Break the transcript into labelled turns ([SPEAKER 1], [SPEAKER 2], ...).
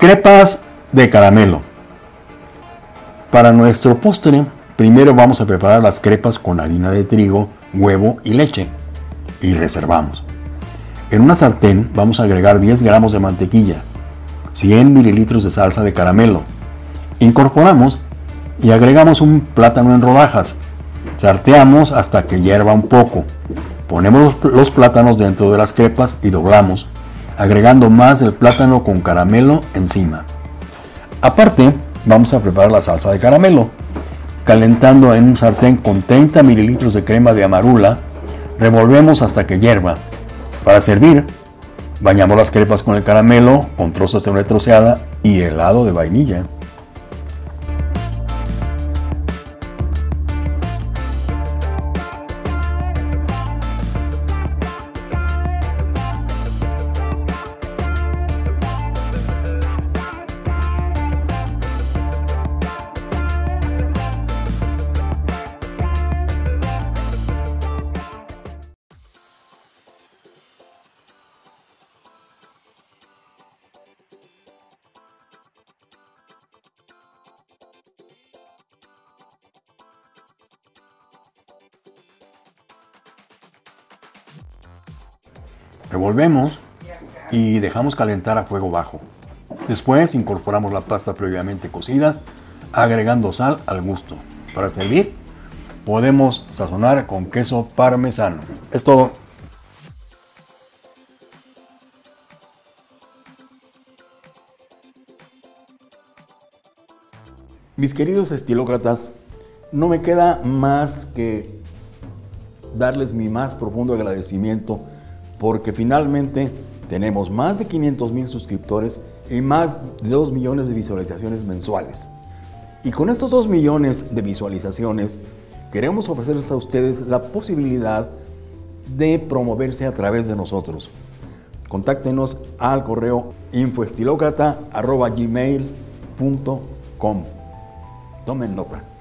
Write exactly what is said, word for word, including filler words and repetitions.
[SPEAKER 1] Crepas de caramelo. Para nuestro postre, primero vamos a preparar las crepas con harina de trigo, huevo y leche. Y reservamos. En una sartén vamos a agregar diez gramos de mantequilla, cien mililitros de salsa de caramelo. Incorporamos y agregamos un plátano en rodajas. Sarteamos hasta que hierva un poco. Ponemos los plátanos dentro de las crepas y doblamos, agregando más del plátano con caramelo encima. Aparte, vamos a preparar la salsa de caramelo, calentando en un sartén con treinta mililitros de crema de amarula. Revolvemos hasta que hierva. Para servir, bañamos las crepas con el caramelo, con trozos de nuez troceada y helado de vainilla. Revolvemos y dejamos calentar a fuego bajo. Después incorporamos la pasta previamente cocida, agregando sal al gusto. Para servir, podemos sazonar con queso parmesano. Es todo. Mis queridos estilócratas, no me queda más que darles mi más profundo agradecimiento, porque finalmente tenemos más de quinientos mil suscriptores y más de dos millones de visualizaciones mensuales. Y con estos dos millones de visualizaciones queremos ofrecerles a ustedes la posibilidad de promoverse a través de nosotros. Contáctenos al correo info estilócrata arroba gmail punto com. Tomen nota.